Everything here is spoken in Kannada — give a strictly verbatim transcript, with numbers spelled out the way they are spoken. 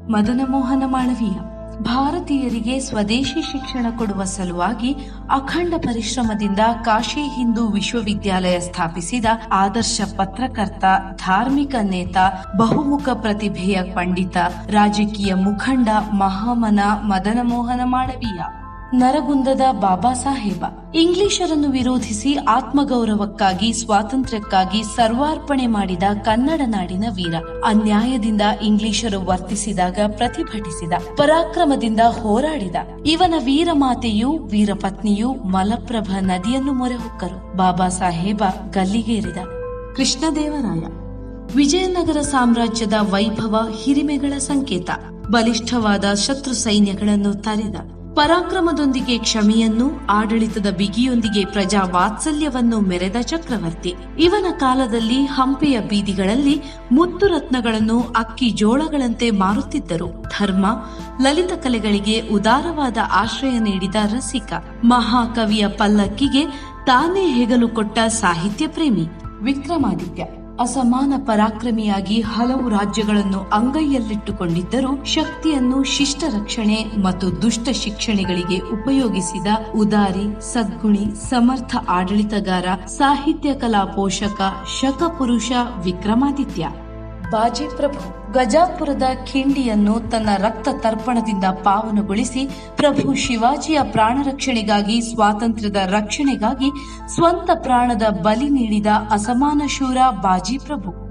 ಮದನ ಮೋಹನ ಮಾಳವೀಯ ಭಾರತೀಯರಿಗೆ ಸ್ವದೇಶಿ ಶಿಕ್ಷಣ ಕೊಡುವ ಸಲುವಾಗಿ ಅಖಂಡ ಪರಿಶ್ರಮದಿಂದ ಕಾಶಿ ಹಿಂದೂ ವಿಶ್ವವಿದ್ಯಾಲಯ ಸ್ಥಾಪಿಸಿದ ಆದರ್ಶ ಪತ್ರಕರ್ತ, ಧಾರ್ಮಿಕ ನೇತ, ಬಹುಮುಖ ಪ್ರತಿಭೆಯ ಪಂಡಿತ, ರಾಜಕೀಯ ಮುಖಂಡ ಮಹಾಮನ ಮದನ ಮೋಹನ ಮಾಳವೀಯ. ನರಗುಂದದ ಬಾಬಾ ಸಾಹೇಬ ಇಂಗ್ಲಿಷರನ್ನು ವಿರೋಧಿಸಿ ಆತ್ಮಗೌರವಕ್ಕಾಗಿ, ಸ್ವಾತಂತ್ರ್ಯಕ್ಕಾಗಿ ಸರ್ವಾರ್ಪಣೆ ಮಾಡಿದ ಕನ್ನಡ ನಾಡಿನ ವೀರ. ಅನ್ಯಾಯದಿಂದ ಇಂಗ್ಲಿಷರು ವರ್ತಿಸಿದಾಗ ಪ್ರತಿಭಟಿಸಿದ, ಪರಾಕ್ರಮದಿಂದ ಹೋರಾಡಿದ. ಇವನ ವೀರಮಾತೆಯೂ ವೀರಪತ್ನಿಯೂ ಮಲಪ್ರಭ ನದಿಯನ್ನು ಮೊರೆಹೊಕ್ಕರು. ಬಾಬಾ ಸಾಹೇಬ ಗಲ್ಲಿಗೇರಿದ. ಕೃಷ್ಣದೇವರಾಯ ವಿಜಯನಗರ ಸಾಮ್ರಾಜ್ಯದ ವೈಭವ, ಹಿರಿಮೆಗಳ ಸಂಕೇತ. ಬಲಿಷ್ಠವಾದ ಶತ್ರು ಸೈನ್ಯಗಳನ್ನು ತರಿದ. ಪರಾಕ್ರಮದೊಂದಿಗೆ ಕ್ಷಮೆಯನ್ನು, ಆಡಳಿತದ ಬಿಗಿಯೊಂದಿಗೆ ಪ್ರಜಾ ವಾತ್ಸಲ್ಯವನ್ನು ಮೆರೆದ ಚಕ್ರವರ್ತಿ. ಇವನ ಕಾಲದಲ್ಲಿ ಹಂಪೆಯ ಬೀದಿಗಳಲ್ಲಿ ಮುತ್ತು ರತ್ನಗಳನ್ನು ಅಕ್ಕಿ ಜೋಳಗಳಂತೆ ಮಾರುತ್ತಿದ್ದರು. ಧರ್ಮ, ಲಲಿತ ಕಲೆಗಳಿಗೆ ಉದಾರವಾದ ಆಶ್ರಯ ನೀಡಿದ ರಸಿಕ. ಮಹಾಕವಿಯ ಪಲ್ಲಕ್ಕಿಗೆ ತಾನೇ ಹೆಗಲು ಕೊಟ್ಟ ಸಾಹಿತ್ಯ ಪ್ರೇಮಿ. ವಿಕ್ರಮಾದಿತ್ಯ ಅಸಮಾನ ಪರಾಕ್ರಮಿಯಾಗಿ ಹಲವು ರಾಜ್ಯಗಳನ್ನು ಅಂಗೈಯಲ್ಲಿಟ್ಟುಕೊಂಡಿದ್ದರೂ ಶಕ್ತಿಯನ್ನು ಶಿಷ್ಟ ರಕ್ಷಣೆ ಮತ್ತು ದುಷ್ಟ ಶಿಕ್ಷಣೆಗಳಿಗೆ ಉಪಯೋಗಿಸಿದ ಉದಾರಿ, ಸದ್ಗುಣಿ, ಸಮರ್ಥ ಆಡಳಿತಗಾರ, ಸಾಹಿತ್ಯ ಕಲಾ ಪೋಷಕ, ಶಕಪುರುಷ ವಿಕ್ರಮಾದಿತ್ಯ. ಬಾಜಿಪ್ರಭು ಗಜಾಪುರದ ಖಿಂಡಿಯನ್ನು ತನ್ನ ರಕ್ತ ತರ್ಪಣದಿಂದ ಪಾವನಗೊಳಿಸಿ ಪ್ರಭು ಶಿವಾಜಿಯ ಪ್ರಾಣ ರಕ್ಷಣೆಗಾಗಿ, ಸ್ವಾತಂತ್ರ್ಯದ ರಕ್ಷಣೆಗಾಗಿ ಸ್ವಂತ ಪ್ರಾಣದ ಬಲಿ ನೀಡಿದ ಅಸಮಾನ ಶೂರ ಬಾಜಿಪ್ರಭು.